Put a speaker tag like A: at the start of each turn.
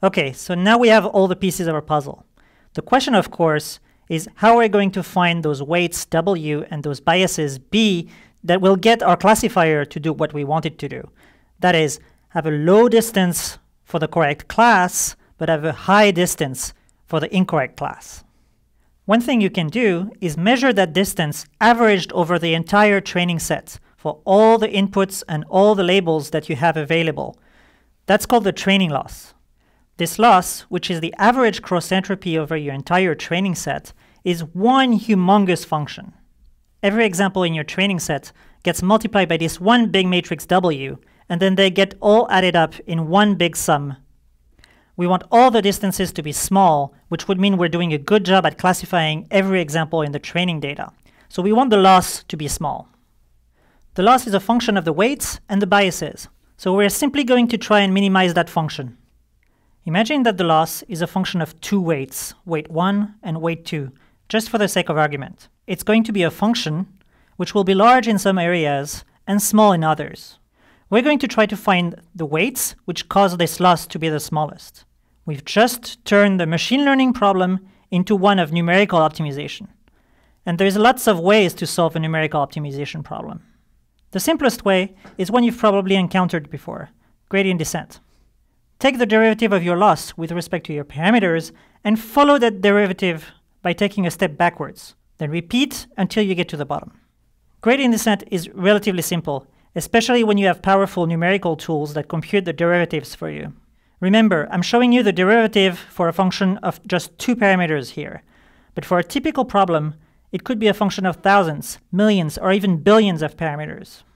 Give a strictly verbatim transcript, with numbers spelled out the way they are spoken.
A: Okay, so now we have all the pieces of our puzzle. The question, of course, is how are we going to find those weights W and those biases B that will get our classifier to do what we want it to do. That is, have a low distance for the correct class, but have a high distance for the incorrect class. One thing you can do is measure that distance averaged over the entire training set for all the inputs and all the labels that you have available. That's called the training loss. This loss, which is the average cross entropy over your entire training set, is one humongous function. Every example in your training set gets multiplied by this one big matrix W, and then they get all added up in one big sum. We want all the distances to be small, which would mean we're doing a good job at classifying every example in the training data. So we want the loss to be small. The loss is a function of the weights and the biases, so we're simply going to try and minimize that function. Imagine that the loss is a function of two weights, weight one and weight two, just for the sake of argument. It's going to be a function which will be large in some areas and small in others. We're going to try to find the weights which cause this loss to be the smallest. We've just turned the machine learning problem into one of numerical optimization. And there's lots of ways to solve a numerical optimization problem. The simplest way is one you've probably encountered before, gradient descent. Take the derivative of your loss with respect to your parameters and follow that derivative by taking a step backwards. Then repeat until you get to the bottom. Gradient descent is relatively simple, especially when you have powerful numerical tools that compute the derivatives for you. Remember, I'm showing you the derivative for a function of just two parameters here. But for a typical problem, it could be a function of thousands, millions, or even billions of parameters.